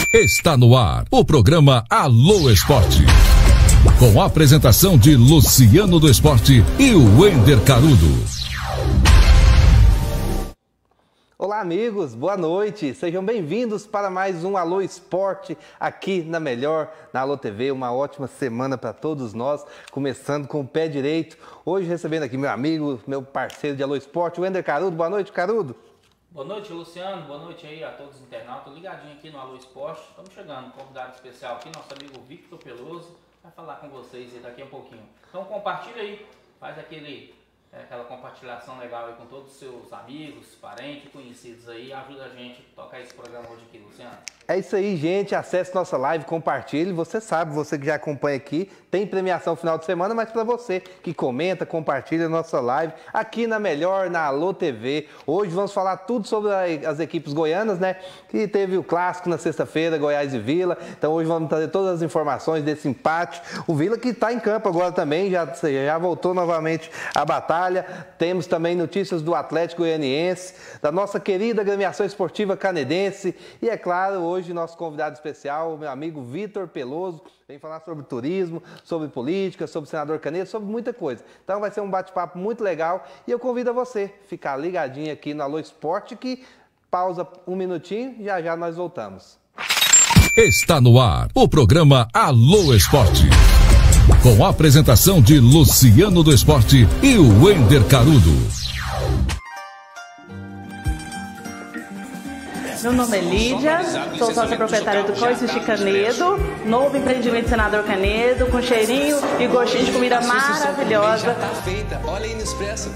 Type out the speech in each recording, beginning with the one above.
Está no ar o programa Alô Esporte. Com a apresentação de Luciano do Esporte e o Wender Carudo. Olá amigos, boa noite, sejam bem-vindos para mais um Alô Esporte aqui na Melhor, na Alô TV. Uma ótima semana para todos nós, começando com o pé direito. Hoje recebendo aqui meu amigo, meu parceiro de Alô Esporte, o Wender Carudo. Boa noite, Carudo. Boa noite, Luciano, boa noite aí a todos os internautas, ligadinho aqui no Alô Esporte. Estamos chegando, convidado especial aqui, nosso amigo Victor Peloso, vai falar com vocês aí daqui a pouquinho. Então compartilha aí, faz aquela compartilhação legal aí com todos os seus amigos, parentes, conhecidos aí, ajuda a gente a tocar esse programa hoje aqui, Luciano. É isso aí, gente, acesse nossa live, compartilhe, você sabe, você que já acompanha aqui, tem premiação final de semana, mas para você que comenta, compartilha a nossa live aqui na Melhor, na Alô TV. Hoje vamos falar tudo sobre as equipes goianas, né, que teve o clássico na sexta-feira, Goiás e Vila, então hoje vamos trazer todas as informações desse empate. O Vila que está em campo agora também, já voltou novamente à batalha. Temos também notícias do Atlético Goianiense, da nossa querida agremiação esportiva canedense e, é claro, hoje nosso convidado especial, o meu amigo Victor Peloso, vem falar sobre turismo, sobre política, sobre o senador Canedo, sobre muita coisa. Então vai ser um bate-papo muito legal e eu convido a você a ficar ligadinho aqui no Alô Esporte, que pausa um minutinho e já nós voltamos. Está no ar o programa Alô Esporte. Com a apresentação de Luciano do Esporte e o Wender Carudo. Meu nome é Lídia, sou sócia proprietária do Coices de Canedo, novo empreendimento do senador Canedo, com cheirinho e gostinho de comida maravilhosa. Olha aí no Expresso.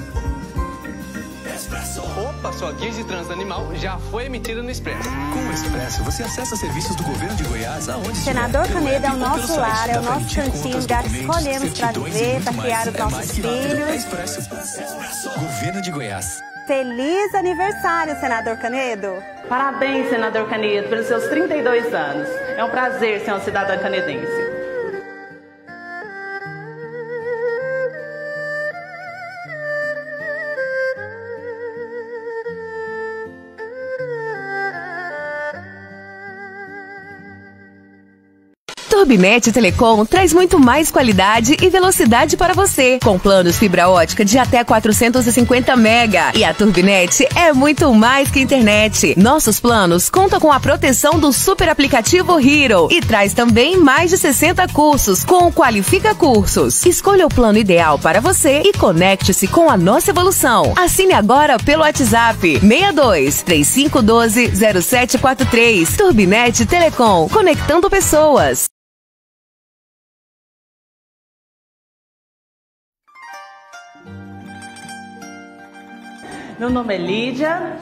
Opa, sua guia de trânsito animal já foi emitida no Expresso. Com o Expresso, você acessa serviços do governo de Goiás aonde Senador Canedo é o nosso lar, é o nosso cantinho, lugar que escolhemos para viver, para criar os nossos filhos. Governo de Goiás. Feliz aniversário, Senador Canedo. Parabéns, senador Canedo, pelos seus 32 anos. É um prazer ser uma cidadã canedense. Turbinete Telecom traz muito mais qualidade e velocidade para você, com planos fibra ótica de até 450 mega. E a Turbinete é muito mais que internet. Nossos planos contam com a proteção do super aplicativo Hero e traz também mais de 60 cursos com o Qualifica Cursos. Escolha o plano ideal para você e conecte-se com a nossa evolução. Assine agora pelo WhatsApp 62 3512 0743. Turbinete Telecom, conectando pessoas. Meu nome é Lídia.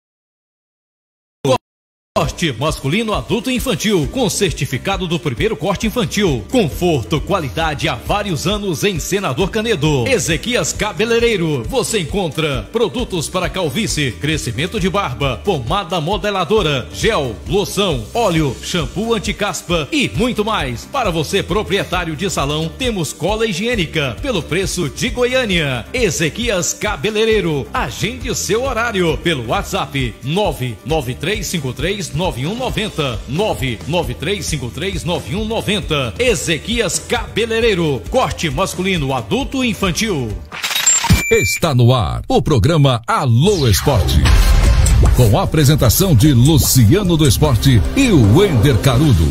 Corte masculino adulto e infantil, com certificado do primeiro corte infantil. Conforto, qualidade há vários anos em Senador Canedo. Ezequias Cabeleireiro, você encontra produtos para calvície, crescimento de barba, pomada modeladora, gel, loção, óleo, shampoo anti-caspa e muito mais. Para você proprietário de salão, temos cola higiênica pelo preço de Goiânia. Ezequias Cabeleireiro, agende seu horário pelo WhatsApp 993539190, 993539190. Ezequias Cabeleireiro, corte masculino adulto e infantil. Está no ar o programa Alô Esporte. Com a apresentação de Luciano do Esporte e o Wender Carudo.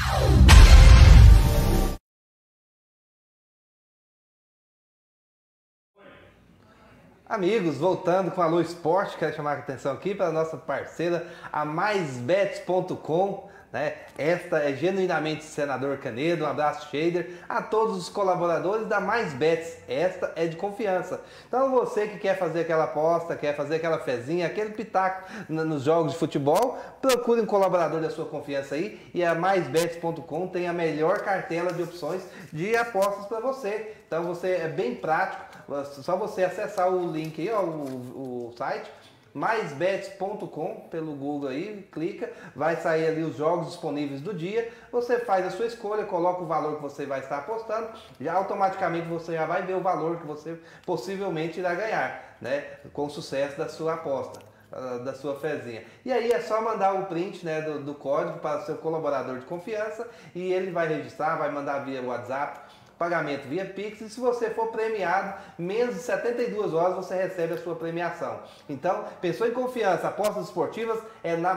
Amigos, voltando com a Alô Esporte, quero chamar a atenção aqui para a nossa parceira, a MaisBets.com, né? Esta é genuinamente Senador Canedo, um abraço Shader, a todos os colaboradores da MaisBets, esta é de confiança. Então você que quer fazer aquela aposta, quer fazer aquela fezinha, aquele pitaco nos jogos de futebol, procure um colaborador da sua confiança aí e a MaisBets.com tem a melhor cartela de opções de apostas para você. Então você é bem prático, só você acessar o link aí, ó, o site maisbets.com pelo Google aí, clica, vai sair ali os jogos disponíveis do dia, você faz a sua escolha, coloca o valor que você vai estar apostando, já automaticamente você já vai ver o valor que você possivelmente irá ganhar, né, com o sucesso da sua aposta. da sua fezinha. E aí é só mandar o print, né, do código para o seu colaborador de confiança e ele vai registrar, vai mandar via WhatsApp, pagamento via Pix, e se você for premiado, menos de 72 horas você recebe a sua premiação. Então, pensou em confiança, apostas esportivas, é na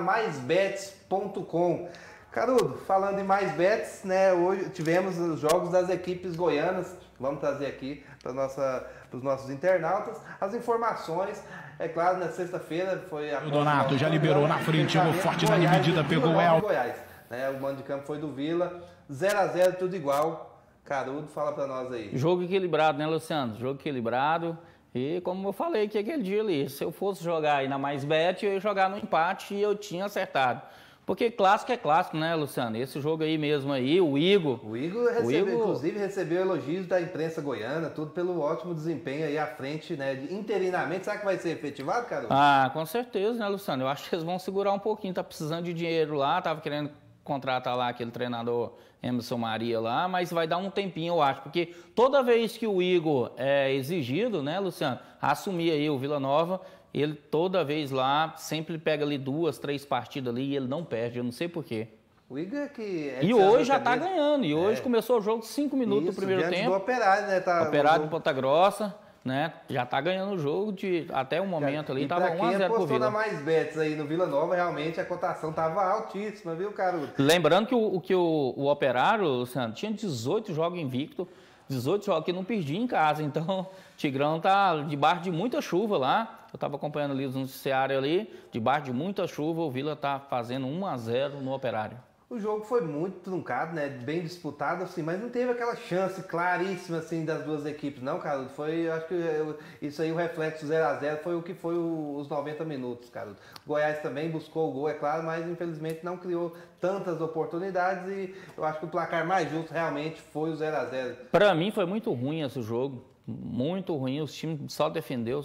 maisbets.com. Carudo, falando em mais bets, né, hoje tivemos os jogos das equipes goianas, vamos trazer aqui para os nossos internautas as informações. É claro, na sexta-feira foi a... O Donato já liberou na frente, no forte na dividida, pegou o El. Goiás, né, o mando de campo foi do Vila, 0-0, tudo igual. Carudo, fala para nós aí. Jogo equilibrado, né, Luciano? Jogo equilibrado. E como eu falei que aquele dia ali, se eu fosse jogar aí na Mais Bet, eu ia jogar no empate e eu tinha acertado. Porque clássico é clássico, né, Luciano? Esse jogo aí mesmo aí, o Igor... inclusive, recebeu elogios da imprensa goiana, tudo pelo ótimo desempenho aí à frente, né, interinamente. Será que vai ser efetivado, Carudo? Ah, com certeza, né, Luciano? Eu acho que eles vão segurar um pouquinho, tá precisando de dinheiro lá, tava querendo contratar lá aquele treinador Emerson Maria lá, mas vai dar um tempinho, eu acho, porque toda vez que o Igor é exigido, né, Luciano, assumir aí o Vila Nova, ele toda vez lá, sempre pega ali 2, 3 partidas ali e ele não perde, eu não sei porquê. O Igor é que... E hoje já tá ganhando, e hoje começou o jogo 5 minutos do primeiro tempo. Do Operário, né? Operário de Ponta Grossa, né? Já tá ganhando o jogo até o momento ali, tava 1-0 pro Vila. Quem apostou na Mais Bets aí no Vila Nova, realmente a cotação tava altíssima, viu, Carudo? Lembrando que o Operário, Luciano, tinha 18 jogos invicto, 18 jogos que não perdia em casa, então o Tigrão tá debaixo de muita chuva lá, eu tava acompanhando ali os noticiários ali, debaixo de muita chuva, o Vila tá fazendo 1-0 no Operário. O jogo foi muito truncado, né? Bem disputado, assim, mas não teve aquela chance claríssima, assim, das duas equipes, não, Carudo. Foi, acho que isso aí, o reflexo 0-0 foi o que foi os 90 minutos, Carudo. O Goiás também buscou o gol, é claro, mas infelizmente não criou tantas oportunidades e eu acho que o placar mais justo realmente foi o 0-0. Para mim foi muito ruim esse jogo. Muito ruim, os times só defendeu.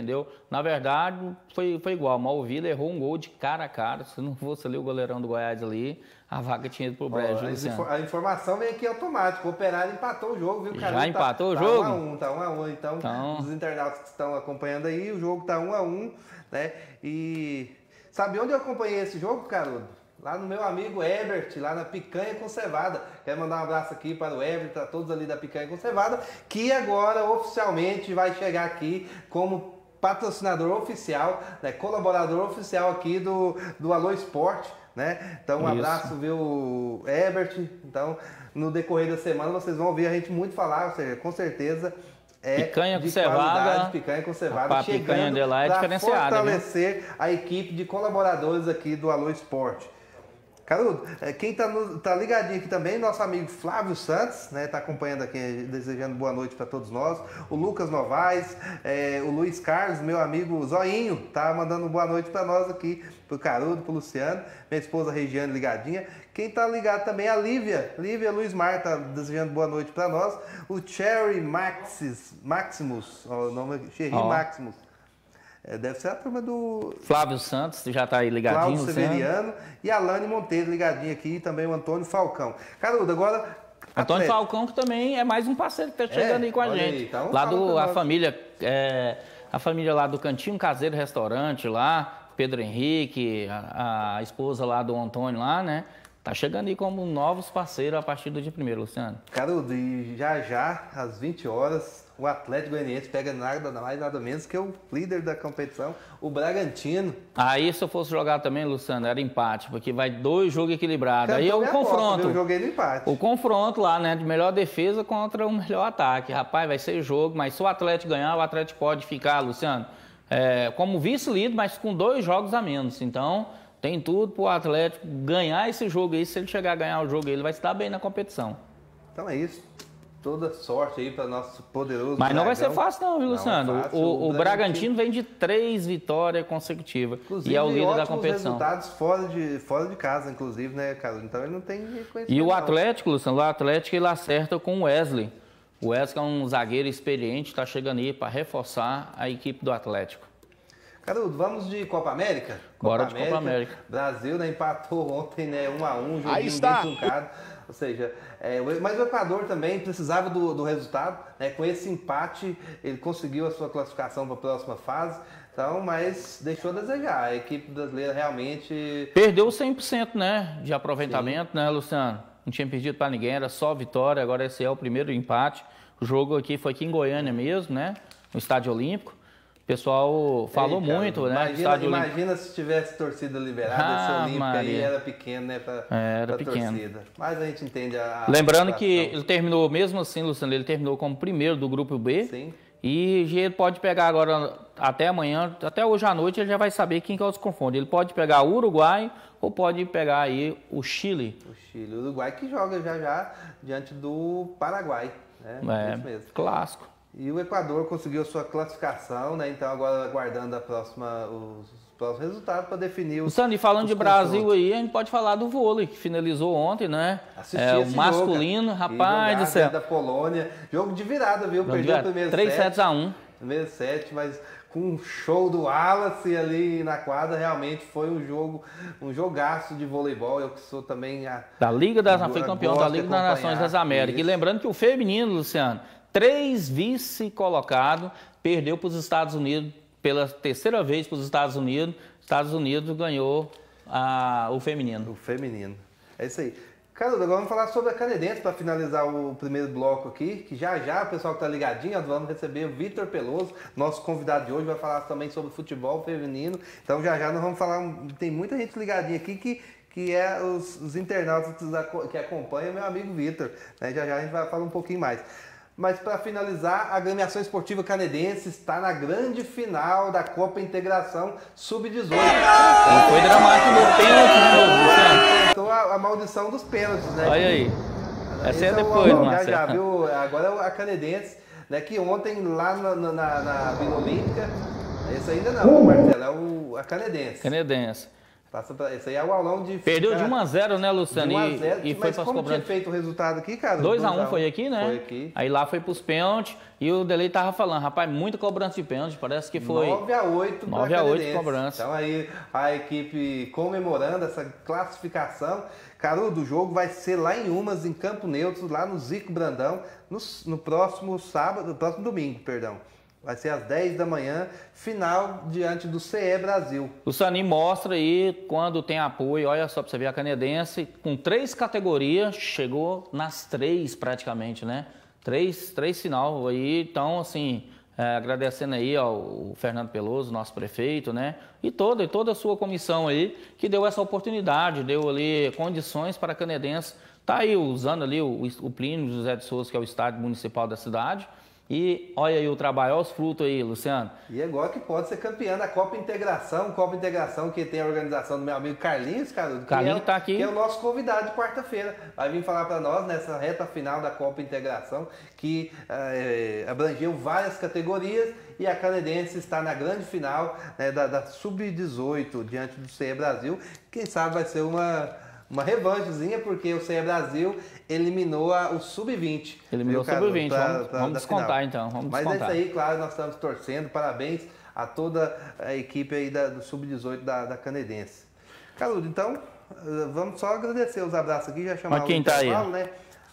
Na verdade, foi igual. Mas o Vila errou um gol de cara a cara. Se não fosse ali o goleirão do Goiás ali, a vaga tinha ido pro brejo. A informação vem aqui automática. O Operário empatou o jogo, viu, cara? Já empatou o jogo? Tá 1-1. Então, os internautas que estão acompanhando aí, o jogo tá 1-1, né? E sabe onde eu acompanhei esse jogo, Carudo? Lá no meu amigo Ebert, lá na Picanha Conservada. Quero mandar um abraço aqui para o Ebert, para todos ali da Picanha Conservada, que agora oficialmente vai chegar aqui como patrocinador oficial, né, colaborador oficial aqui do Alô Esporte, né? Então um abraço, viu, Ebert. Então, no decorrer da semana vocês vão ouvir a gente muito falar, ou seja, com certeza picanha conservada, picanha conservada, chegando de lá é para fortalecer a equipe de colaboradores aqui do Alô Esporte. Carudo, quem tá ligadinho aqui também, nosso amigo Flávio Santos, né, tá acompanhando aqui, desejando boa noite para todos nós. O Lucas Novaes, o Luiz Carlos, meu amigo Zoinho, tá mandando boa noite para nós aqui, pro Carudo, pro Luciano, minha esposa Regiane ligadinha. Quem tá ligado também é a Lívia Luiz Mar, tá desejando boa noite para nós. O Cherry Maximus, o nome é Cherry Maximus. Deve ser a turma do... Flávio Santos, já está aí ligadinho. Cláudio Severiano e a Lani Monteiro ligadinho aqui, e também o Antônio Falcão. Carudo, agora... Antônio Falcão, que também é mais um parceiro que está chegando aí com a gente. Aí, então, lá a família lá do Cantinho Caseiro Restaurante lá, Pedro Henrique, a esposa lá do Antônio lá, né? Tá chegando aí como novos parceiros a partir do dia 1º, Luciano. Carudo, e já, às 20 horas, o Atlético Goianiense pega nada mais, nada menos que o líder da competição, o Bragantino. Aí, se eu fosse jogar também, Luciano, era empate, porque vai 2 jogos equilibrados. Aí é o confronto. Eu joguei no empate. O confronto lá, né, de melhor defesa contra o melhor ataque. Rapaz, vai ser jogo, mas se o Atlético ganhar, o Atlético pode ficar, Luciano, como vice-líder, mas com 2 jogos a menos. Então... tem tudo para o Atlético ganhar esse jogo aí. Se ele chegar a ganhar o jogo, ele vai estar bem na competição. Então é isso. Toda sorte aí para nosso poderoso Mas Dragão. Não vai ser fácil não, viu, Luciano? Não é fácil. O Bragantino vem de 3 vitórias consecutivas. Inclusive, e é o líder da competição. Resultados fora de casa, inclusive, né, cara? Então ele não tem reconhecimento. E o Atlético, Luciano, ele acerta com o Wesley. O Wesley é um zagueiro experiente, está chegando aí para reforçar a equipe do Atlético. Carudo, vamos de Copa América? Bora de Copa América. Brasil, né, empatou ontem, né, 1-1, joguinho bem truncado. Ou seja, mas o Equador também precisava do resultado, né? Com esse empate ele conseguiu a sua classificação para a próxima fase. Então, mas deixou a desejar. A equipe brasileira realmente... Perdeu 100%, né, de aproveitamento, sim, né, Luciano? Não tinha perdido para ninguém, era só vitória. Agora esse é o primeiro empate. O jogo aqui foi aqui em Goiânia mesmo, né, no Estádio Olímpico. O pessoal falou muito, né? Imagina se tivesse torcida liberada, esse Olímpico aí era pequeno, né, para torcida. Mas a gente entende a Lembrando que ele terminou, mesmo assim, Luciano, ele terminou como primeiro do grupo B. Sim. E ele pode pegar agora, até amanhã, até hoje à noite, ele já vai saber quem que é os confrontos. Ele pode pegar o Uruguai ou pode pegar aí o Chile. O Uruguai que joga já diante do Paraguai, né? Isso mesmo. Clássico. E o Equador conseguiu sua classificação, né? Então agora aguardando os próximos resultados para definir os... Luciano, e falando de Brasil aí, a gente pode falar do vôlei, que finalizou ontem, né? O masculino, rapaz do céu. Da Polônia, jogo de virada, viu? Perdeu o primeiro 3-7-1. Primeiro set, mas com um show do Wallace ali na quadra, realmente foi um jogaço de voleibol. Eu que sou também da Liga foi campeão da Liga das Nações das Américas. Isso. E lembrando que o feminino, Luciano, 3 vice-colocados, perdeu para os Estados Unidos pela terceira vez para os Estados Unidos. Estados Unidos ganhou o feminino. O feminino. É isso aí. Cara, agora vamos falar sobre a Canedense para finalizar o primeiro bloco aqui, que já o pessoal que está ligadinho, nós vamos receber o Vitor Peloso, nosso convidado de hoje, vai falar também sobre futebol feminino. Então já nós vamos falar, tem muita gente ligadinha aqui que é os internautas que acompanham meu amigo Vitor, né? Já a gente vai falar um pouquinho mais. Mas para finalizar, a Agremiação Esportiva Canedense está na grande final da Copa Integração Sub-18. Foi dramático no pênalti, né, Luciano? A maldição dos pênaltis, né? Olha aí. Essa é depois, Marcelo. Já viu? Agora a Canedense, né, que ontem lá na Vila Olímpica, esse ainda não, Marcelo, é a Canedense. Canedense. Esse aí é o aulão de... Perdeu de 1-0, né, Luciano? De 1-0, e foi para as cobranças. Tinha feito o resultado aqui, cara? 2-1 foi aqui, né? Foi aqui. Aí lá foi para os pênaltis e o Delei tava falando, rapaz, muita cobrança de pênalti, parece que foi... 9-8 9-8 cobrança. Então aí a equipe comemorando essa classificação. Carudo, o jogo vai ser lá em Umas, em Campo Neutro, lá no Zico Brandão, no próximo domingo, perdão. Vai ser às 10 da manhã, final diante do CE Brasil. O Sani mostra aí quando tem apoio, olha só para você ver, a Canedense com 3 categorias, chegou nas 3 praticamente, né? 3 final aí, então assim, agradecendo aí ao Fernando Peloso, nosso prefeito, né? E toda a sua comissão aí, que deu essa oportunidade, deu ali condições para a Canedense, tá aí usando ali o Plínio José de Souza, que é o estádio municipal da cidade. E olha aí o trabalho, olha os frutos aí, Luciano. E agora que pode ser campeã da Copa Integração que tem a organização do meu amigo Carlinhos, cara. Carlinhos está aqui. Que é o nosso convidado de quarta-feira. Vai vir falar para nós nessa reta final da Copa Integração, que abrangeu várias categorias e a Canedense está na grande final, né, da Sub-18 diante do CE Brasil. Quem sabe vai ser uma revanchezinha, porque o CE Brasil eliminou o Sub-20. Eliminou o Sub-20, vamos descontar então. Mas é isso aí, claro, nós estamos torcendo, parabéns a toda a equipe aí do Sub-18 da Canedense. Carudo, então, vamos só agradecer os abraços aqui, já chamar o quem tá aí? Né?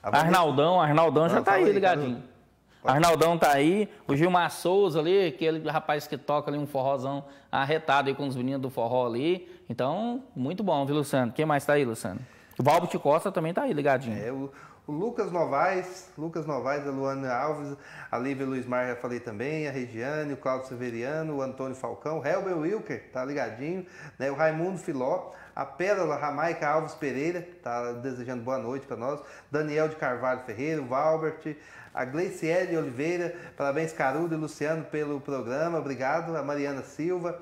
Arnaldão já tá aí ligadinho. Carudo. Arnaldão tá aí, o Gilmar Souza ali, aquele rapaz que toca ali um forrozão arretado aí com os meninos do forró ali. Então, muito bom, viu, Luciano? Quem mais tá aí, Luciano? O Valbert Costa também tá aí ligadinho. O Lucas Novaes, a Luana Alves, a Lívia Luiz Mar, já falei também, a Regiane, o Cláudio Severiano, o Antônio Falcão, o Helber Wilker, tá ligadinho, né? O Raimundo Filó, a Pérola Ramaica Alves Pereira, tá desejando boa noite para nós, Daniel de Carvalho Ferreira, o Valbert, a Gleiciele Oliveira, parabéns Carudo e Luciano pelo programa, obrigado, a Mariana Silva,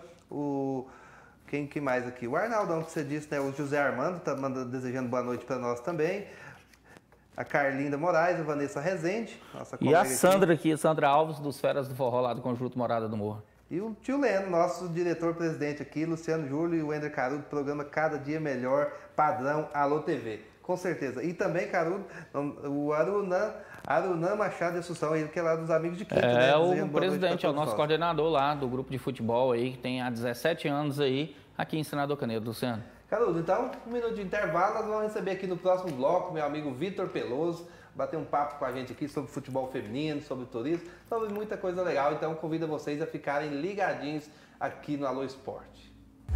quem mais aqui? O Arnaldão que você disse, né? O José Armando tá desejando boa noite para nós também. A Carlinda Moraes, a Vanessa Rezende, nossa colega. E a Sandra aqui, Sandra Alves, dos Feras do Forró, lá do Conjunto Morada do Morro. E o tio Leno, nosso diretor-presidente aqui, Luciano Júlio e o Wender Carudo, programa Cada Dia Melhor, padrão Alô TV. Com certeza. E também, Carudo, o Arunan Machado de Assunção, ele que é lá dos Amigos de Quinto, né? O presidente, é o nosso coordenador lá do grupo de futebol aí, que tem há 17 anos aí, aqui em Senador Canedo, Luciano. Carudo, então, um minuto de intervalo, nós vamos receber aqui no próximo bloco meu amigo Vitor Peloso, bater um papo com a gente aqui sobre futebol feminino, sobre turismo, sobre muita coisa legal. Então, convido vocês a ficarem ligadinhos aqui no Alô Esporte.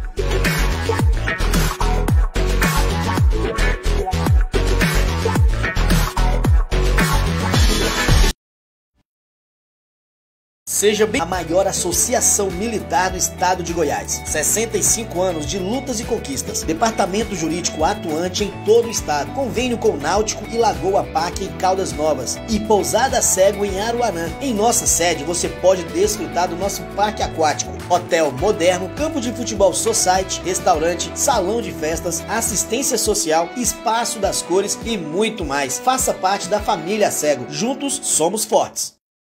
Seja bem a maior associação militar do estado de Goiás. 65 anos de lutas e conquistas. Departamento jurídico atuante em todo o estado. Convênio com Náutico e Lagoa Parque em Caldas Novas. E Pousada Cego em Aruanã. Em nossa sede você pode desfrutar do nosso parque aquático. Hotel moderno, campo de futebol society, restaurante, salão de festas, assistência social, espaço das cores e muito mais. Faça parte da família Cego. Juntos somos fortes.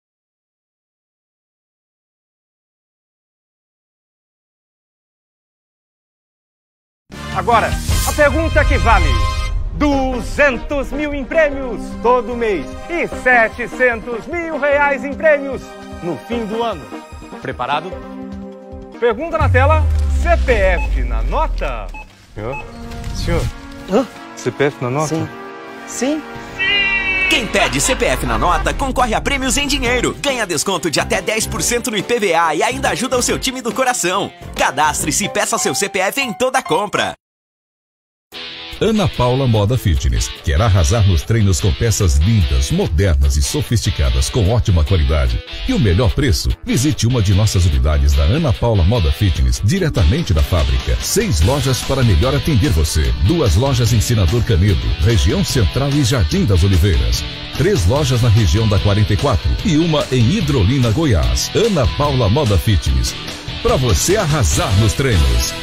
Agora, a pergunta que vale 200 mil em prêmios todo mês e 700 mil reais em prêmios no fim do ano. Preparado? Pergunta na tela, CPF na nota? Senhor, CPF na nota? Sim. Quem pede CPF na nota concorre a prêmios em dinheiro, ganha desconto de até 10% no IPVA e ainda ajuda o seu time do coração. Cadastre-se e peça seu CPF em toda compra. Ana Paula Moda Fitness quer arrasar nos treinos com peças lindas, modernas e sofisticadas com ótima qualidade e o melhor preço. Visite uma de nossas unidades da Ana Paula Moda Fitness diretamente da fábrica. 6 lojas para melhor atender você. 2 lojas em Senador Canedo, região central e Jardim das Oliveiras. 3 lojas na região da 44 e uma em Hidrolina, Goiás. Ana Paula Moda Fitness, para você arrasar nos treinos.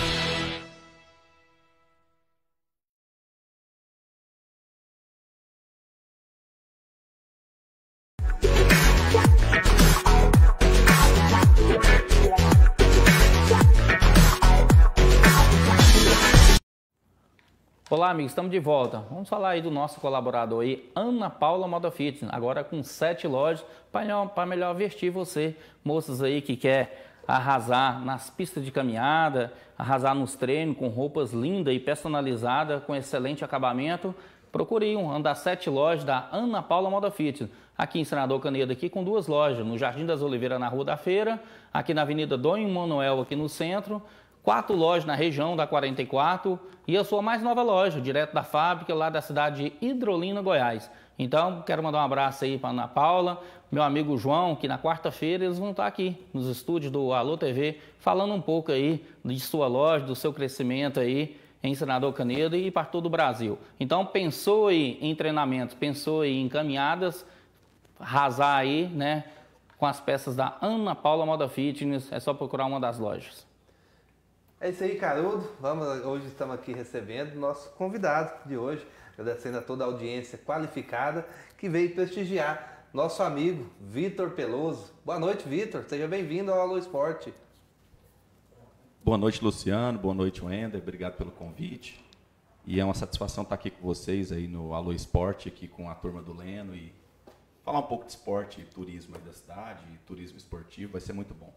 Olá, amigos, estamos de volta. Vamos falar aí do nosso colaborador aí, Ana Paula Moda Fitness, agora com 7 lojas para melhor vestir você, moças aí que quer arrasar nas pistas de caminhada, arrasar nos treinos com roupas lindas e personalizadas, com excelente acabamento. Procure uma das 7 lojas da Ana Paula Moda Fitness, aqui em Senador Canedo, aqui com 2 lojas, no Jardim das Oliveiras, na Rua da Feira, aqui na Avenida Dom Manuel, aqui no centro, 4 lojas na região da 44 e a sua mais nova loja, direto da fábrica, lá da cidade de Hidrolina, Goiás. Então, quero mandar um abraço aí para a Ana Paula, meu amigo João, que na quarta-feira eles vão estar aqui nos estúdios do Alô TV, falando um pouco aí de sua loja, do seu crescimento aí em Senador Canedo e para todo o Brasil. Então, pensou aí em treinamentos, pensou aí em caminhadas, arrasar aí, né, com as peças da Ana Paula Moda Fitness, é só procurar uma das lojas. É isso aí, Carudo. Hoje estamos aqui recebendo o nosso convidado de hoje, agradecendo a toda a audiência qualificada que veio prestigiar nosso amigo Vitor Peloso. Boa noite, Vitor. Seja bem-vindo ao Alô Esporte. Boa noite, Luciano. Boa noite, Wender. Obrigado pelo convite. E é uma satisfação estar aqui com vocês aí no Alô Esporte, aqui com a turma do Leno e falar um pouco de esporte e turismo aí da cidade, turismo esportivo, vai ser muito bom.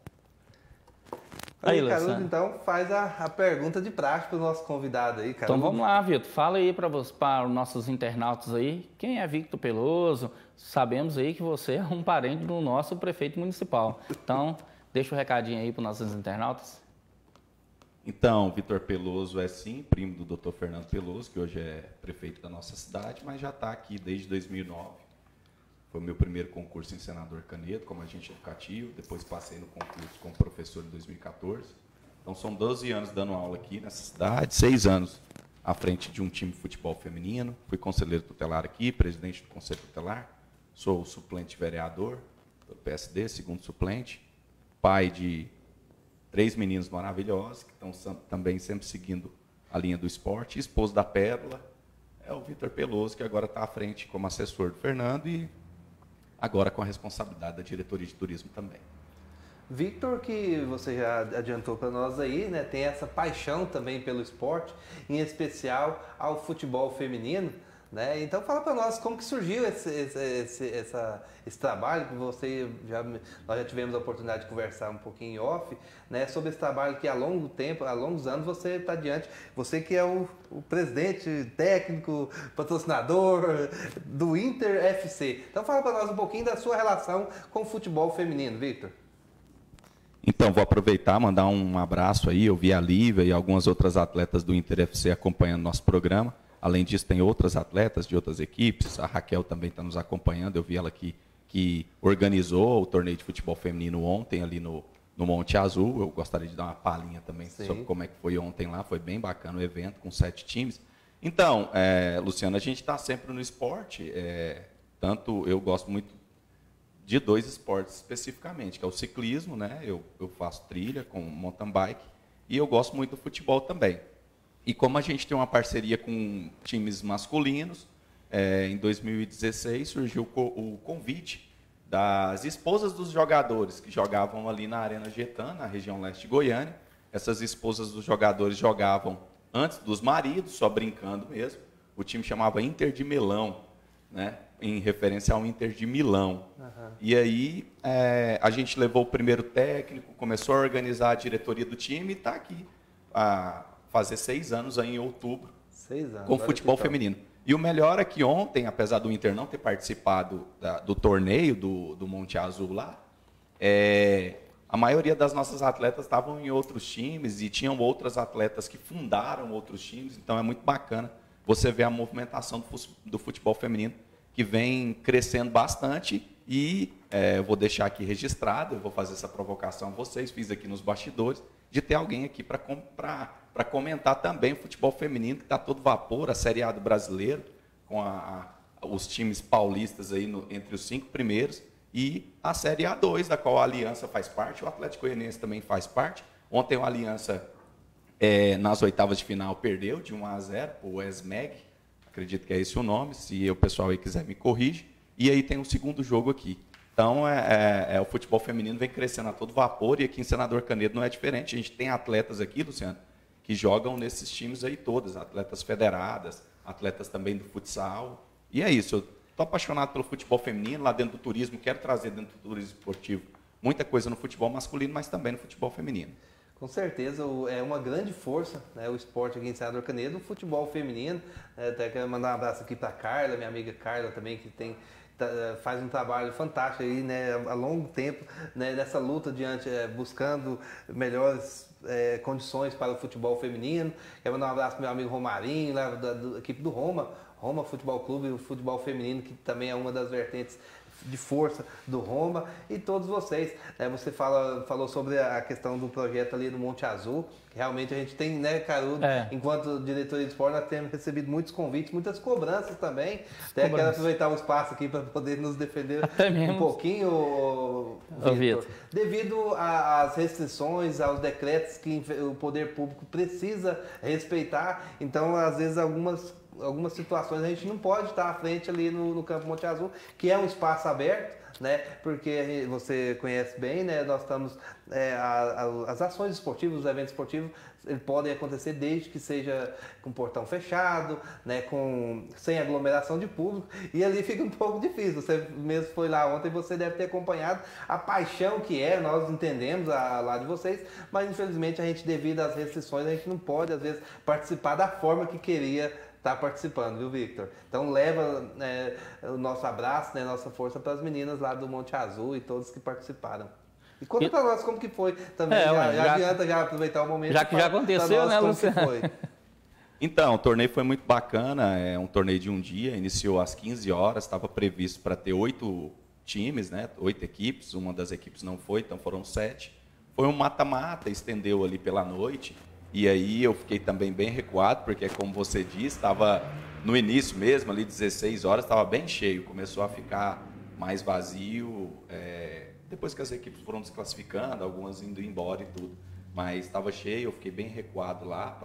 Aí, Carudo, então faz a pergunta de praxe para o nosso convidado aí, Carudo. Então vamos lá, Vitor. Fala aí para os nossos internautas aí, quem é Victor Peloso? Sabemos aí que você é um parente do nosso prefeito municipal. Então, deixa o recadinho aí para os nossos internautas. Então, Vitor Peloso é sim, primo do Dr. Fernando Peloso, que hoje é prefeito da nossa cidade, mas já está aqui desde 2009. Foi o meu primeiro concurso em Senador Canedo, como agente educativo. Depois passei no concurso como professor em 2014. Então, são 12 anos dando aula aqui nessa cidade, 6 anos à frente de um time de futebol feminino. Fui conselheiro tutelar aqui, presidente do Conselho Tutelar. Sou suplente vereador do PSD, segundo suplente. Pai de 3 meninos maravilhosos, que estão também sempre seguindo a linha do esporte. Esposo da Pérola é o Vitor Peloso, que agora está à frente como assessor do Fernando e agora com a responsabilidade da diretoria de turismo também. Victor, que você já adiantou para nós aí, né, tem essa paixão também pelo esporte, em especial ao futebol feminino, né? Então fala para nós como que surgiu esse trabalho que nós já tivemos a oportunidade de conversar um pouquinho em off, né? Sobre esse trabalho que há longos anos você está diante, você que é o presidente técnico, patrocinador do Inter FC. Então fala para nós um pouquinho da sua relação com o futebol feminino, Victor. Então, vou aproveitar, mandar um abraço aí, eu vi a Lívia e algumas outras atletas do Inter FC acompanhando nosso programa. Além disso, tem outras atletas de outras equipes, a Raquel também está nos acompanhando, eu vi ela que organizou o torneio de futebol feminino ontem ali no Monte Azul. Eu gostaria de dar uma palhinha também sobre como é que foi ontem lá, foi bem bacana o evento, com 7 times. Então, Luciano, a gente está sempre no esporte, tanto eu gosto muito de 2 esportes especificamente, que é o ciclismo, né? Eu faço trilha com mountain bike e eu gosto muito do futebol também. E como a gente tem uma parceria com times masculinos, em 2016 surgiu o convite das esposas dos jogadores que jogavam ali na Arena Getã, na região leste de Goiânia. Essas esposas dos jogadores jogavam antes dos maridos, só brincando mesmo. O time chamava Inter de Milão, né? Em referência ao Inter de Milão. Uhum. E aí a gente levou o primeiro técnico, começou a organizar a diretoria do time e está aqui a fazer 6 anos aí em outubro 6 anos, com futebol feminino. E o melhor é que ontem, apesar do Inter não ter participado do torneio do Monte Azul lá, a maioria das nossas atletas estavam em outros times e tinham outras atletas que fundaram outros times, então é muito bacana você ver a movimentação do futebol feminino, que vem crescendo bastante e eu vou deixar aqui registrado, eu vou fazer essa provocação a vocês, fiz aqui nos bastidores, de ter alguém aqui para comentar também o futebol feminino, que está todo vapor, a Série A do brasileiro, com os times paulistas aí entre os 5 primeiros, e a Série A2, da qual a Aliança faz parte, o Atlético Goianiense também faz parte. Ontem a Aliança, nas oitavas de final, perdeu de 1-0 para o ESMEG, acredito que é esse o nome, se o pessoal aí quiser me corrige. E aí tem um segundo jogo aqui. Então, o futebol feminino vem crescendo a todo vapor e aqui em Senador Canedo não é diferente. A gente tem atletas aqui, Luciano, que jogam nesses times aí todos, atletas federadas, atletas também do futsal. E é isso, eu estou apaixonado pelo futebol feminino, lá dentro do turismo, quero trazer dentro do turismo esportivo muita coisa no futebol masculino, mas também no futebol feminino. Com certeza, é uma grande força, né, o esporte aqui em Senador Canedo, o futebol feminino. Até quero mandar um abraço aqui para a Carla, minha amiga Carla também, que faz um trabalho fantástico aí, né, há longo tempo, né, nessa luta buscando melhores condições para o futebol feminino. Quero mandar um abraço para meu amigo Romarinho, lá da equipe do Roma Futebol Clube, o futebol feminino, que também é uma das vertentes de força do Roma, e todos vocês. Você falou sobre a questão do projeto ali no Monte Azul, que realmente a gente tem, né, Carudo, enquanto diretoria de esporte, nós temos recebido muitos convites, muitas cobranças também. Até quero aproveitar o espaço aqui para poder nos defender um pouquinho, Vitor. Devido às restrições, aos decretos que o poder público precisa respeitar, então, às vezes, algumas situações a gente não pode estar à frente ali no Campo Monte Azul, que é um espaço aberto, né? Porque você conhece bem, né? Nós estamos as ações esportivas, os eventos esportivos, eles podem acontecer desde que seja com portão fechado, né? Sem aglomeração de público, e ali fica um pouco difícil. Você mesmo foi lá ontem, você deve ter acompanhado a paixão que nós entendemos lá de vocês, mas infelizmente a gente, devido às restrições, a gente não pode às vezes participar da forma que queria estar participando, viu, Victor? Então leva o nosso abraço, né, nossa força para as meninas lá do Monte Azul e todos que participaram. E conta para nós como que foi também, já adianta já aproveitar o momento. Já que já aconteceu, né, Luciano? Então, o torneio foi muito bacana, é um torneio de um dia, iniciou às 15 horas, estava previsto para ter 8 times, né, 8 equipes, uma das equipes não foi, então foram 7. Foi um mata-mata, estendeu ali pela noite. E aí eu fiquei também bem recuado, porque, como você disse, estava no início mesmo, ali 16 horas, estava bem cheio. Começou a ficar mais vazio, depois que as equipes foram desclassificando, algumas indo embora e tudo. Mas estava cheio, eu fiquei bem recuado lá,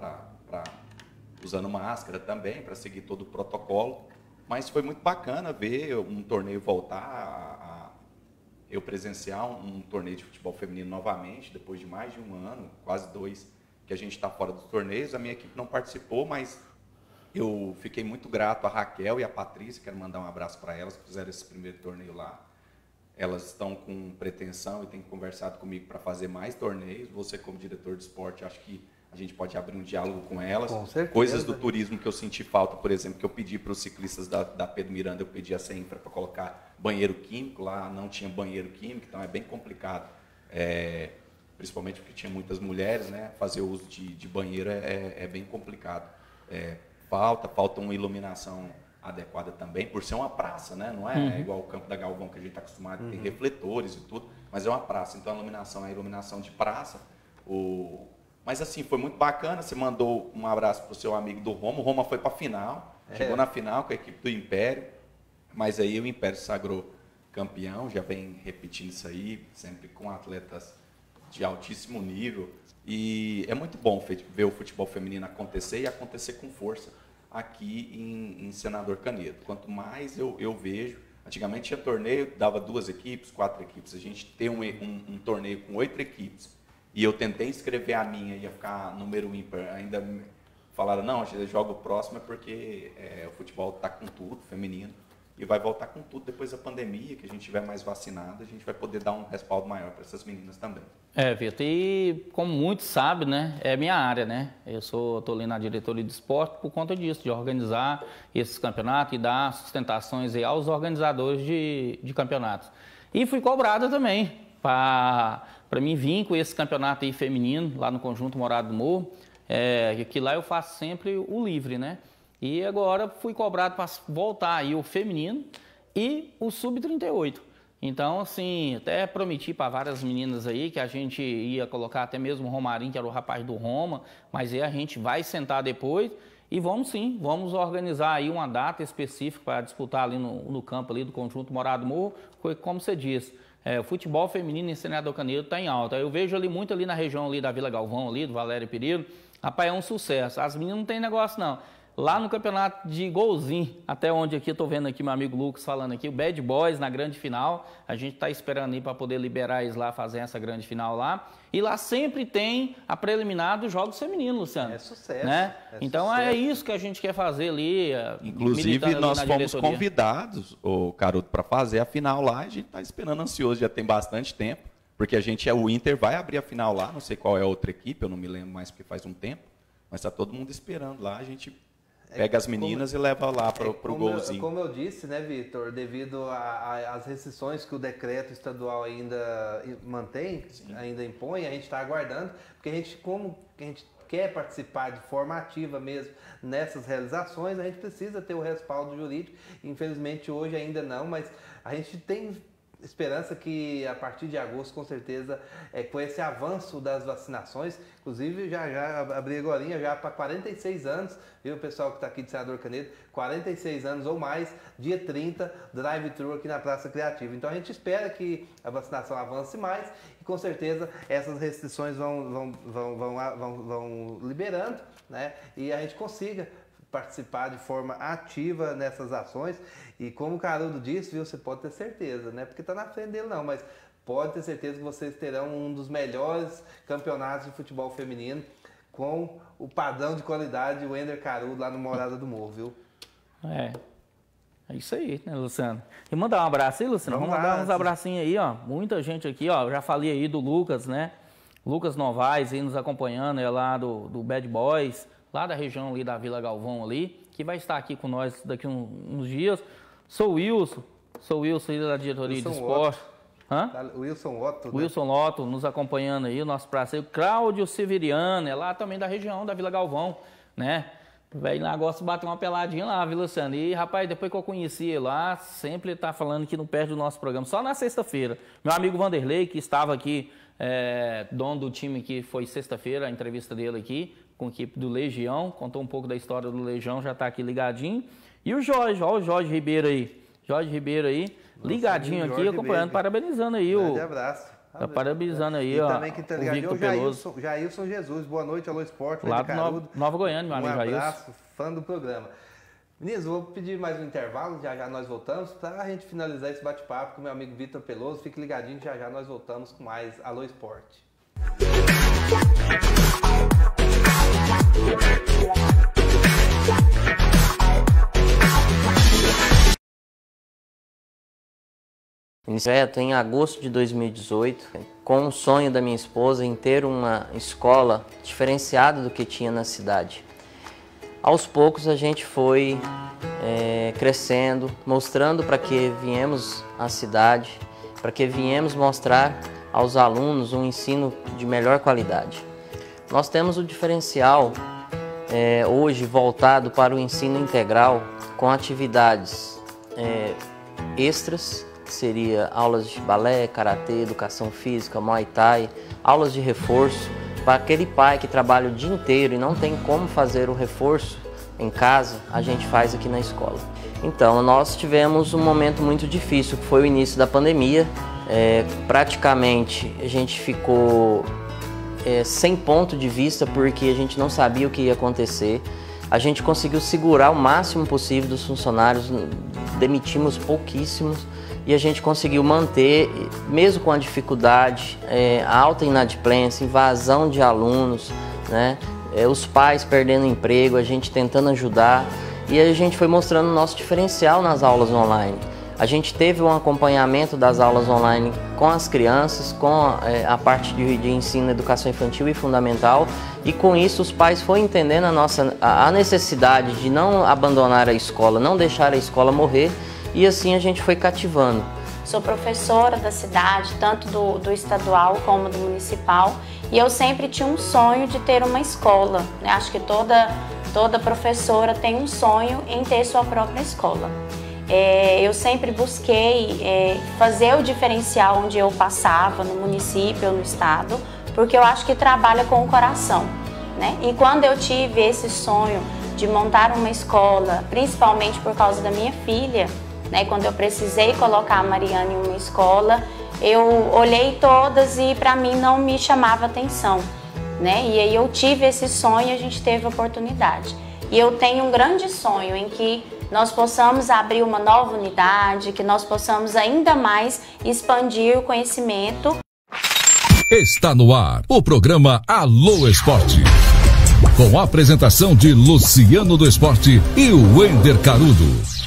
usando máscara também, para seguir todo o protocolo. Mas foi muito bacana ver um torneio voltar, eu presenciar um torneio de futebol feminino novamente, depois de mais de um ano, quase 2, que a gente está fora dos torneios. A minha equipe não participou, mas eu fiquei muito grato a Raquel e a Patrícia, quero mandar um abraço para elas, que fizeram esse primeiro torneio lá. Elas estão com pretensão e têm conversado comigo para fazer mais torneios. Você, como diretor de esporte, acho que a gente pode abrir um diálogo com elas. Com certeza. Coisas do turismo que eu senti falta, por exemplo, que eu pedi para os ciclistas da Pedro Miranda, eu pedi a CEINFRA para colocar banheiro químico, lá não tinha banheiro químico, então é bem complicado. Principalmente porque tinha muitas mulheres, né? Fazer uso de banheiro é bem complicado. Falta uma iluminação adequada também, por ser uma praça, né? Não é igual o Campo da Galvão, que a gente está acostumado, tem refletores e tudo, mas é uma praça, então a iluminação é a iluminação de praça. Mas assim, foi muito bacana, você mandou um abraço para o seu amigo do Roma, o Roma foi para a final, chegou na final com a equipe do Império, mas aí o Império se sagrou campeão, já vem repetindo isso aí, sempre com atletas de altíssimo nível, e é muito bom ver o futebol feminino acontecer e acontecer com força aqui em Senador Canedo. Quanto mais eu vejo, antigamente tinha torneio, dava 2 equipes, 4 equipes, a gente tem um torneio com 8 equipes, e eu tentei inscrever a minha, ia ficar número ímpar, ainda falaram, não, a gente joga o próximo é porque o futebol está com tudo, feminino, e vai voltar com tudo depois da pandemia, que a gente tiver mais vacinado, a gente vai poder dar um respaldo maior para essas meninas também. Vitor, e como muitos sabem, né, é minha área, né? Eu estou ali na diretoria de esporte por conta disso, de organizar esses campeonatos e dar sustentações aí aos organizadores de campeonatos. E fui cobrada também para mim vir com esse campeonato aí feminino, lá no Conjunto Morada do Morro, que lá eu faço sempre o livre, né? E agora fui cobrado para voltar aí o feminino e o sub-38. Então, assim, até prometi para várias meninas aí que a gente ia colocar até mesmo o Romarinho, que era o rapaz do Roma, mas aí a gente vai sentar depois e vamos organizar aí uma data específica para disputar ali no campo ali do Conjunto Morada do Morro, como você disse. O futebol feminino em Senador Canedo está em alta. Eu vejo ali muito ali na região ali da Vila Galvão, ali, do Valério Pereira. Rapaz, é um sucesso. As meninas não tem negócio, não. Lá no campeonato de golzinho, até onde aqui, estou vendo aqui meu amigo Lucas falando aqui, o Bad Boys na grande final, a gente está esperando aí para poder liberar eles lá, fazer essa grande final lá. E lá sempre tem a preliminar dos jogos femininos, Luciano. É sucesso. Né? Então sucesso. É isso que a gente quer fazer ali. Inclusive nós fomos convidados, Caruto, para fazer a final lá, a gente está esperando ansioso, já tem bastante tempo, porque o Inter vai abrir a final lá, não sei qual é a outra equipe, eu não me lembro mais porque faz um tempo, mas está todo mundo esperando lá, a gente pega as meninas e leva lá para o golzinho. Como eu disse, né, Vitor, devido às restrições que o decreto estadual ainda mantém, ainda impõe, a gente está aguardando, porque a gente quer participar de forma ativa mesmo nessas realizações, a gente precisa ter o respaldo jurídico. Infelizmente hoje ainda não, mas a gente tem esperança que a partir de agosto, com certeza, com esse avanço das vacinações, inclusive já abri agora já para 46 anos, viu, pessoal que está aqui de Senador Canedo, 46 anos ou mais, dia 30, drive-thru aqui na Praça Criativa. Então a gente espera que a vacinação avance mais e com certeza essas restrições vão liberando, né, e a gente consiga participar de forma ativa nessas ações. E como o Carudo disse, viu, você pode ter certeza, não é porque está na frente dele não, mas pode ter certeza que vocês terão um dos melhores campeonatos de futebol feminino com o padrão de qualidade do Wender Carudo lá no Morada do Morro, viu? É isso aí, né, Luciano? E mandar um abraço aí, Luciano? Vamos mandar uns abracinhos aí, ó. Muita gente aqui, ó. Eu já falei aí do Lucas, né? Lucas Novaes aí nos acompanhando, lá do Bad Boys, lá da região ali da Vila Galvão ali, que vai estar aqui com nós daqui uns dias. Sou o Wilson aí da diretoria de esporte. Wilson Otto nos acompanhando aí, o nosso parceiro. Cláudio Severiano, lá também da região da Vila Galvão, né? O velho lá gosta de bater uma peladinha lá, viu, Luciano? E, rapaz, depois que eu conheci ele lá, sempre ele tá falando que não perde o nosso programa, só na sexta-feira. Meu amigo Vanderlei, que estava aqui, dono do time que foi sexta-feira, a entrevista dele aqui, com a equipe do Legião, contou um pouco da história do Legião, já está aqui ligadinho. E o Jorge, ó, o Jorge Ribeiro aí, ligadinho aqui, acompanhando, parabenizando aí. Grande abraço. Tá parabenizando aí, ó. E também quem tá ligado é o Jailson Jesus. Boa noite, Alô Esporte. Lá do Nova Goiânia, meu amigo Jailson. Um abraço, fã do programa. Meninos, vou pedir mais um intervalo, já nós voltamos, para a gente finalizar esse bate-papo com o meu amigo Vitor Peloso. Fique ligadinho, já nós voltamos com mais Alô Esporte. Iniciei em agosto de 2018, com o sonho da minha esposa em ter uma escola diferenciada do que tinha na cidade. Aos poucos a gente foi crescendo, mostrando para que viemos à cidade, para que viemos mostrar aos alunos um ensino de melhor qualidade. Nós temos o diferencial hoje voltado para o ensino integral com atividades extras, que seria aulas de balé, karatê, educação física, muay thai, aulas de reforço, para aquele pai que trabalha o dia inteiro e não tem como fazer o reforço em casa, a gente faz aqui na escola. Então, nós tivemos um momento muito difícil, que foi o início da pandemia. Praticamente, a gente ficou sem ponto de vista, porque a gente não sabia o que ia acontecer. A gente conseguiu segurar o máximo possível dos funcionários, demitimos pouquíssimos, e a gente conseguiu manter, mesmo com a dificuldade, a alta inadimplência, invasão de alunos, né? Os pais perdendo emprego, a gente tentando ajudar, e a gente foi mostrando o nosso diferencial nas aulas online. A gente teve um acompanhamento das aulas online com as crianças, com a parte de ensino, educação infantil e fundamental, e com isso os pais foram entendendo a necessidade de não abandonar a escola, não deixar a escola morrer, e assim a gente foi cativando. Sou professora da cidade, tanto do estadual como do municipal, e eu sempre tinha um sonho de ter uma escola, né? Acho que toda professora tem um sonho em ter sua própria escola. Eu sempre busquei fazer o diferencial onde eu passava, no município ou no estado, porque eu acho que trabalha com o coração, né? E quando eu tive esse sonho de montar uma escola, principalmente por causa da minha filha, né, quando eu precisei colocar a Mariana em uma escola, eu olhei todas e para mim não me chamava atenção, né? E aí eu tive esse sonho e a gente teve a oportunidade. E eu tenho um grande sonho em que nós possamos abrir uma nova unidade, que nós possamos ainda mais expandir o conhecimento. Está no ar o programa Alô Esporte, com a apresentação de Luciano do Esporte e o Wender Carudo.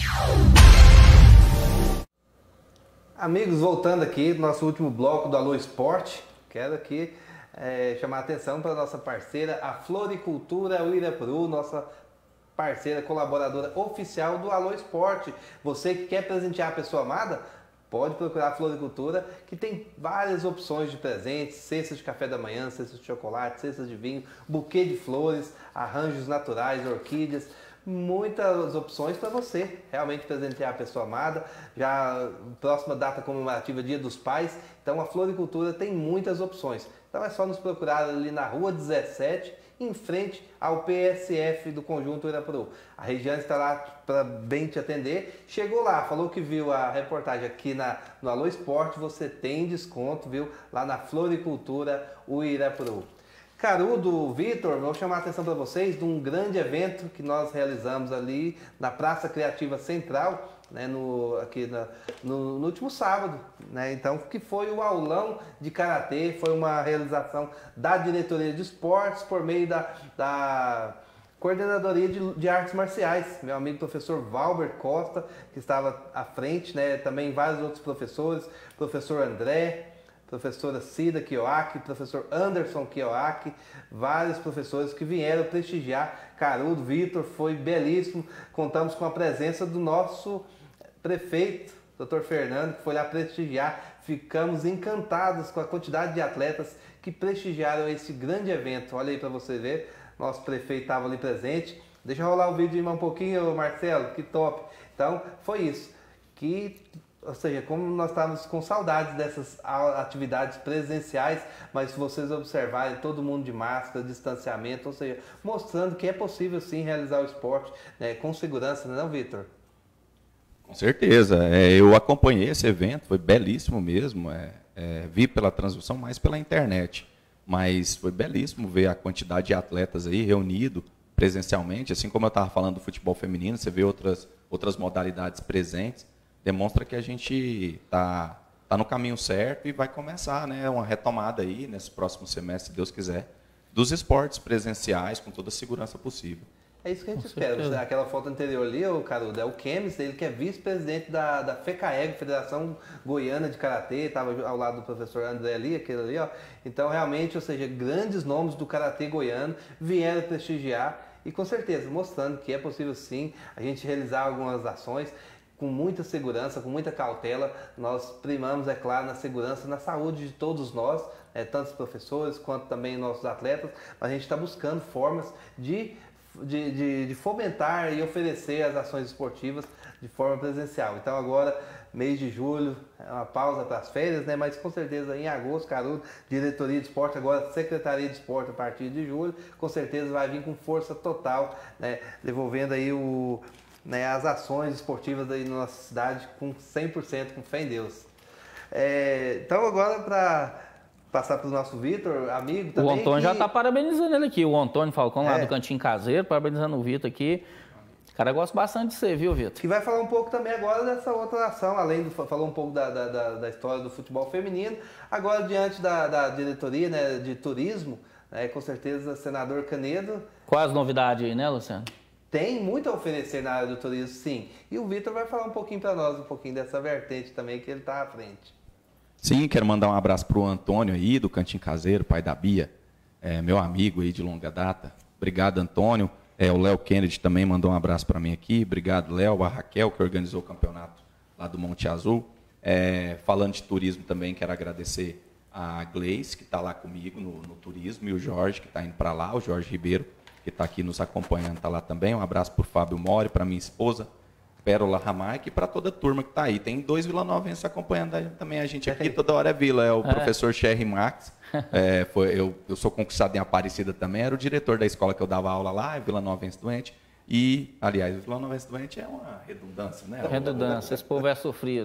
Amigos, voltando aqui do nosso último bloco do Alô Esporte, quero aqui chamar a atenção para a nossa parceira, a Floricultura Uirapuru, nossa parceira colaboradora oficial do Alô Esporte. Você que quer presentear a pessoa amada, pode procurar a Floricultura, que tem várias opções de presentes, cestas de café da manhã, cestas de chocolate, cestas de vinho, buquê de flores, arranjos naturais, orquídeas, muitas opções para você realmente presentear a pessoa amada. Já próxima data comemorativa, Dia dos Pais, então a Floricultura tem muitas opções. Então é só nos procurar ali na Rua 17, em frente ao PSF do Conjunto Uirapuru. A Regiane está lá para bem te atender. Chegou lá, falou que viu a reportagem aqui no Alô Esporte, você tem desconto, viu? Lá na Floricultura Uirapuru. Carudo, Vitor, vou chamar a atenção para vocês de um grande evento que nós realizamos ali na Praça Criativa Central, né, no último sábado, né? Então, que foi o aulão de karatê, foi uma realização da diretoria de esportes por meio da coordenadoria de artes marciais, meu amigo professor Valber Costa, que estava à frente, né? Também vários outros professores, professor André, professora Cida Kioaki, professor Anderson Kioaki, vários professores que vieram prestigiar. Carudo, Vitor, foi belíssimo. Contamos com a presença do nosso prefeito, Dr. Fernando, que foi lá prestigiar. Ficamos encantados com a quantidade de atletas que prestigiaram esse grande evento. Olha aí para você ver, nosso prefeito estava ali presente. Deixa eu rolar o vídeo um pouquinho, Marcelo, que top. Então, foi isso. Ou seja, como nós estávamos com saudades dessas atividades presenciais, mas se vocês observarem, todo mundo de máscara, distanciamento, ou seja, mostrando que é possível sim realizar o esporte, né, com segurança, não é, Vitor? Com certeza. Eu acompanhei esse evento, foi belíssimo mesmo. Vi pela transmissão, mais pela internet, mas foi belíssimo ver a quantidade de atletas aí reunidos presencialmente, assim como eu estava falando do futebol feminino, você vê outras modalidades presentes. Demonstra que a gente tá no caminho certo e vai começar, né, uma retomada aí nesse próximo semestre, se Deus quiser, dos esportes presenciais com toda a segurança possível. É isso que a gente espera. Aquela foto anterior ali, Carudo, é o Kemis, ele que é vice-presidente da FECAEG, Federação Goiana de Karatê, estava ao lado do professor André ali, aquele ali, ó. Então, realmente, ou seja, grandes nomes do Karatê goiano vieram prestigiar e, com certeza, mostrando que é possível, sim, a gente realizar algumas ações com muita segurança, com muita cautela. Nós primamos, é claro, na segurança, na saúde de todos nós, tanto os professores quanto também nossos atletas. A gente está buscando formas de fomentar e oferecer as ações esportivas de forma presencial. Então agora, mês de julho, é uma pausa para as férias, né? Mas com certeza em agosto, Carudo, diretoria de esporte, agora secretaria de esporte a partir de julho, com certeza vai vir com força total, né? Devolvendo aí as ações esportivas aí na nossa cidade com 100%, com fé em Deus. Então agora para passar para o nosso Vitor, amigo também. O Antônio já está parabenizando ele aqui, o Antônio Falcão lá do Cantinho Caseiro, parabenizando o Vitor aqui. O cara gosta bastante de você, viu, Vitor? Que vai falar um pouco também agora dessa outra ação, além de falar um pouco da história do futebol feminino. Agora, diante da diretoria, né, de turismo, com certeza, senador Canedo. Quais as novidades aí, né, Luciano? Tem muito a oferecer na área do turismo, sim. E o Vitor vai falar um pouquinho para nós, um pouquinho dessa vertente também, que ele está à frente. Sim, quero mandar um abraço para o Antônio aí, do Cantinho Caseiro, pai da Bia, meu amigo aí de longa data. Obrigado, Antônio. O Léo Kennedy também mandou um abraço para mim aqui. Obrigado, Léo. A Raquel, que organizou o campeonato lá do Monte Azul. Falando de turismo também, quero agradecer a Gleice, que está lá comigo no turismo, e o Jorge, que está indo para lá, o Jorge Ribeiro, que está aqui nos acompanhando, está lá também. Um abraço para o Fábio Mori, para minha esposa, Pérola Ramaic, e para toda a turma que está aí. Tem 2 vilanovenses acompanhando também a gente aqui, toda hora é vila. É o professor Sherry Max, eu sou concursado em Aparecida também, era o diretor da escola que eu dava aula lá, vilanovense doente. E, aliás, o vilanovense doente é uma redundância, né? Redundância, esse povo é sofrido.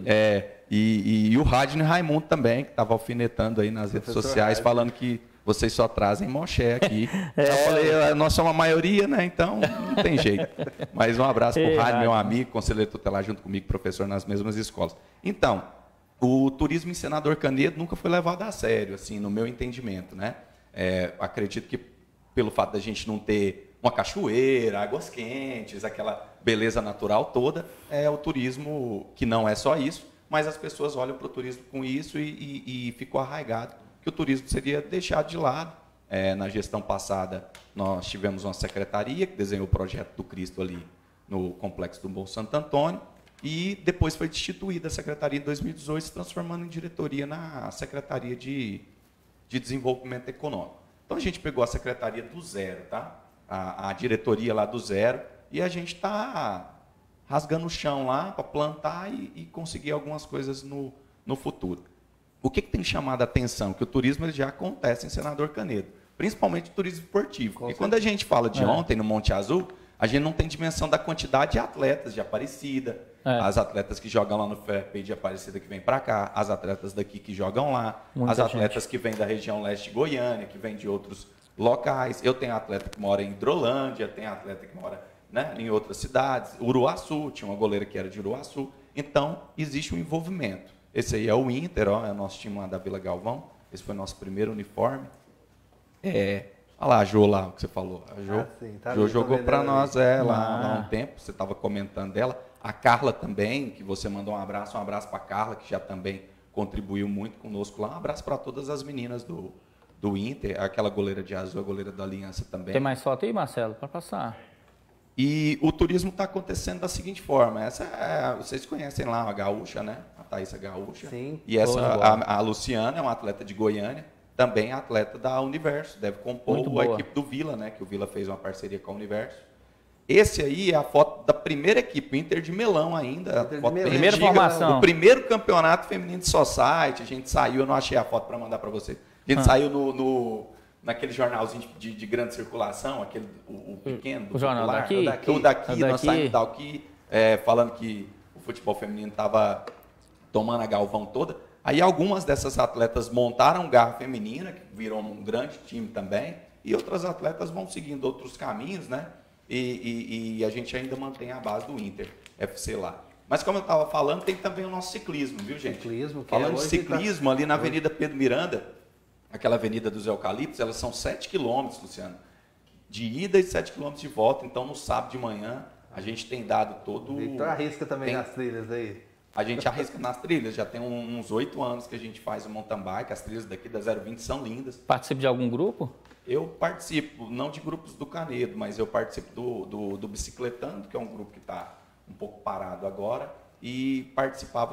E o Radney Raimundo também, que estava alfinetando aí nas redes sociais, falando que vocês só trazem moché aqui. Eu falei, nós somos a maioria, né? Então, não tem jeito. Mas um abraço para o Rádio, meu amigo, conselheiro tutelar junto comigo, professor nas mesmas escolas. Então, o turismo em Senador Canedo nunca foi levado a sério, assim, no meu entendimento, né? Acredito que pelo fato da gente não ter uma cachoeira, águas quentes, aquela beleza natural toda, o turismo que não é só isso, mas as pessoas olham para o turismo com isso e ficou arraigado que o turismo seria deixado de lado. Na gestão passada, nós tivemos uma secretaria que desenhou o projeto do Cristo ali no Complexo do Bom Santo Antônio, e depois foi destituída a secretaria em 2018, se transformando em diretoria na Secretaria de Desenvolvimento Econômico. Então, a gente pegou a secretaria do zero, tá? A diretoria lá do zero, e a gente está rasgando o chão lá para plantar e conseguir algumas coisas no futuro. O que tem chamado a atenção? Que o turismo ele já acontece em Senador Canedo, principalmente o turismo esportivo. E quando a gente fala de ontem no Monte Azul, a gente não tem dimensão da quantidade de atletas de Aparecida, as atletas que jogam lá no FP de Aparecida que vêm para cá, as atletas daqui que jogam lá, as atletas que vêm da região leste de Goiânia, que vêm de outros locais. Eu tenho atleta que mora em Hidrolândia, tenho atleta que mora, né, em outras cidades, Uruaçu, tinha uma goleira que era de Uruaçu. Então, existe um envolvimento. Esse aí é o Inter, é o nosso time lá da Vila Galvão. Esse foi o nosso primeiro uniforme. Olha lá a Jo lá, o que você falou. A Jo, Jo jogou para nós lá há um tempo, você estava comentando dela. A Carla também, que você mandou um abraço para a Carla, que já também contribuiu muito conosco lá. Um abraço para todas as meninas do Inter, aquela goleira de azul, a goleira da Aliança também. Tem mais foto aí, Marcelo, para passar? E o turismo está acontecendo da seguinte forma, vocês conhecem lá a Gaúcha, né? A Thaísa Gaúcha. Sim. E a Luciana é uma atleta de Goiânia, também atleta da Universo, deve compor a equipe do Vila, né? Que o Vila fez uma parceria com a Universo. Esse aí é a foto da primeira equipe, Inter de Melão ainda. Primeira formação. O primeiro campeonato feminino de society, a gente saiu, eu não achei a foto para mandar para você. A gente saiu naquele jornalzinho de grande circulação, o pequeno, o jornal popular, daqui, nós saímos daqui, falando que o futebol feminino estava tomando a Galvão toda. Aí algumas dessas atletas montaram Garra Feminina, que virou um grande time também, e outras atletas vão seguindo outros caminhos, né? E a gente ainda mantém a base do Inter FC lá. Mas como eu estava falando, tem também o nosso ciclismo, viu, gente? Falando de ciclismo, ali na Avenida Pedro Miranda, aquela avenida dos Eucaliptos, elas são 7 quilômetros, Luciano. de ida e 7 km de volta. Então, no sábado de manhã, a gente tem dado todo... Victor arrisca também nas trilhas aí. A gente arrisca nas trilhas, já tem uns 8 anos que a gente faz o mountain bike, as trilhas daqui da 020 são lindas. Participa de algum grupo? Eu participo, não de grupos do Canedo, mas eu participo do Bicicletando, que é um grupo que está um pouco parado agora, e participava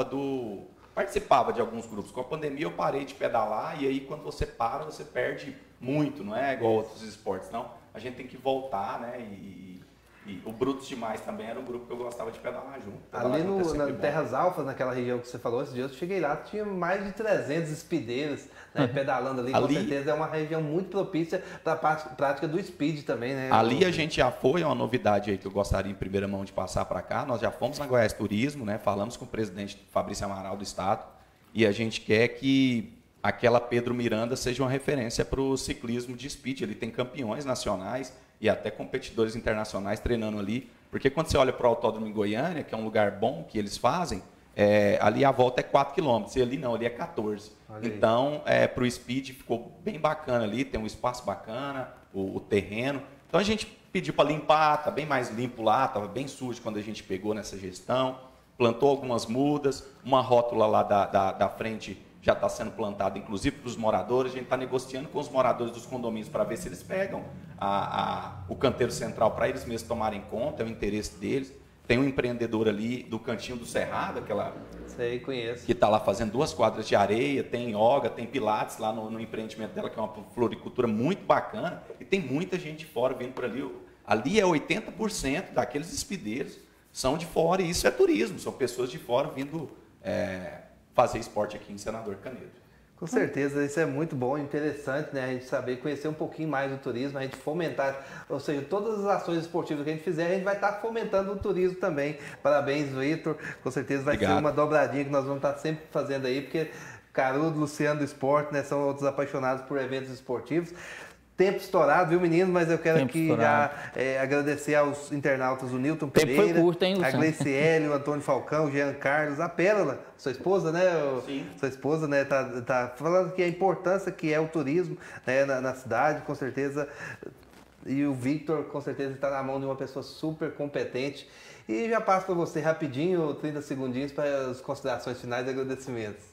de alguns grupos. Com a pandemia eu parei de pedalar, e aí quando você para, você perde muito, não é igual outros esportes, não. A gente tem que voltar, né, e o Brutos Demais também era um grupo que eu gostava de pedalar junto. Ali na Terras Alfas, naquela região que você falou esse dia, eu cheguei lá, tinha mais de 300 speedeiros, né, pedalando ali. Com certeza é uma região muito propícia para a prática do speed também, né? Ali a gente já foi, é uma novidade aí que eu gostaria em primeira mão de passar para cá. Nós já fomos na Goiás Turismo, né? Falamos com o presidente Fabrício Amaral do Estado e a gente quer que aquela Pedro Miranda seja uma referência para o ciclismo de speed. Ele tem campeões nacionais e até competidores internacionais treinando ali, porque quando você olha para o Autódromo em Goiânia, que é um lugar bom que eles fazem, ali a volta é 4 km, e ali não, ali é 14. Então, para o speed ficou bem bacana ali, tem um espaço bacana, o terreno. Então a gente pediu para limpar, está bem mais limpo lá, estava bem sujo quando a gente pegou nessa gestão, plantou algumas mudas, uma rótula lá da frente já está sendo plantada, inclusive para os moradores. A gente está negociando com os moradores dos condomínios para ver se eles pegam o canteiro central para eles mesmos tomarem conta, é o interesse deles. Tem um empreendedor ali do Cantinho do Cerrado, Sei, conheço. que está lá fazendo 2 quadras de areia, tem yoga, tem pilates lá no empreendimento dela, que é uma floricultura muito bacana, e tem muita gente de fora vindo por ali. Ali é 80% daqueles speedeiros são de fora, e isso é turismo, são pessoas de fora vindo fazer esporte aqui em Senador Canedo. Com certeza, isso é muito bom, interessante, né? A gente saber, conhecer um pouquinho mais do turismo, a gente fomentar, ou seja, todas as ações esportivas que a gente fizer, a gente vai estar fomentando o turismo também. Parabéns, Vitor, com certeza vai ser uma dobradinha que nós vamos estar sempre fazendo aí, porque Carudo, Luciano do Esporte, né, são outros apaixonados por eventos esportivos. Tempo estourado, viu, menino? Mas eu quero aqui já agradecer aos internautas, o Nilton Pereira, foi curto, hein, Luciano? a Gleiciele, o Antônio Falcão, o Jean Carlos, a Pérola, sua esposa, né? Sim. Sua esposa, né? Tá falando que a importância que é o turismo, né, na cidade, com certeza. E o Victor, com certeza, está na mão de uma pessoa super competente. E já passo para você rapidinho, 30 segundinhos, para as considerações finais e agradecimentos.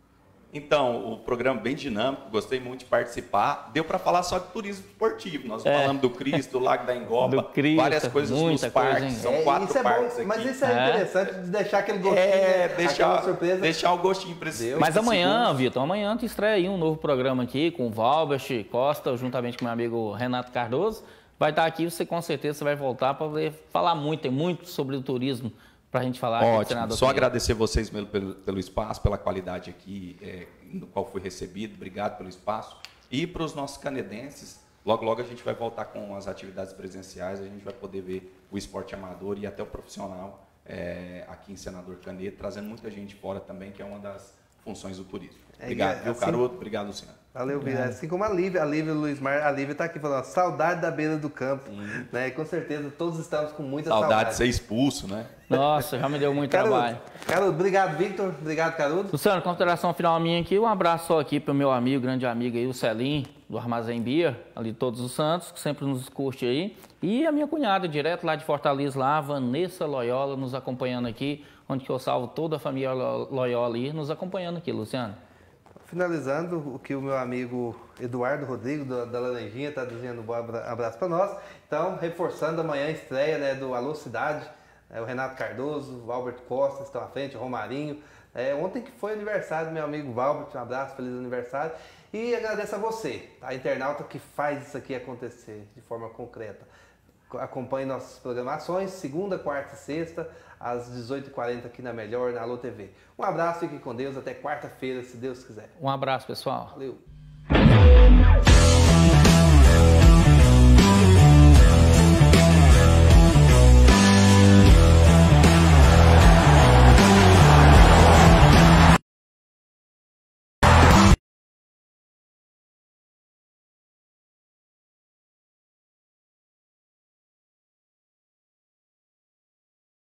Então, o programa bem dinâmico, gostei muito de participar. Deu para falar só de turismo esportivo. Nós falamos do Cristo, do Lago da Engoba, várias coisas nos parques. São 4 parques aqui. Mas isso é interessante, de deixar aquele gostinho, aquela surpresa. Deixar o gostinho para esse. Mas amanhã, Vitor, amanhã tu estreia aí um novo programa aqui com o Valbert Costa, juntamente com meu amigo Renato Cardoso. Vai estar aqui, você com certeza vai voltar para falar muito, tem muito sobre o turismo para a gente falar. Ótimo, só agradecer vocês mesmo pelo espaço, pela qualidade aqui no qual fui recebido, obrigado pelo espaço. E para os nossos canedenses, logo logo a gente vai voltar com as atividades presenciais, a gente vai poder ver o esporte amador e até o profissional aqui em Senador Canedo, trazendo muita gente fora também, que é uma das funções do turismo. Obrigado, viu, Caruto? Obrigado, Luciano. Valeu, Assim como a Lívia Luiz Mar, a Lívia está aqui falando, saudade da beira do campo, né? E com certeza todos estamos com muita saudade. De ser expulso, né? Nossa, já me deu muito trabalho. Carudo, obrigado, Victor. Obrigado, Carudo. Luciano, consideração final minha aqui, um abraço só aqui para o meu amigo, grande amigo aí, o Celim, do Armazém Bia, ali de Todos os Santos, que sempre nos curte aí. E a minha cunhada, direto lá de Fortaleza, lá, Vanessa Loyola, nos acompanhando aqui, onde que eu salvo toda a família Loyola aí, nos acompanhando aqui, Luciano. Finalizando, o que o meu amigo Eduardo Rodrigo, da Laranjinha, está dizendo um abraço para nós. Então, reforçando amanhã a estreia, né, do Alô Cidade, o Renato Cardoso, o Albert Costa estão à frente, o Romarinho. Ontem que foi aniversário do meu amigo Valbert, um abraço, feliz aniversário. E agradeço a você, a internauta que faz isso aqui acontecer de forma concreta. Acompanhe nossas programações, segunda, quarta e sexta, às 18h40 aqui na Melhor, na Alô TV. Um abraço, fique com Deus, até quarta-feira, se Deus quiser. Um abraço, pessoal. Valeu.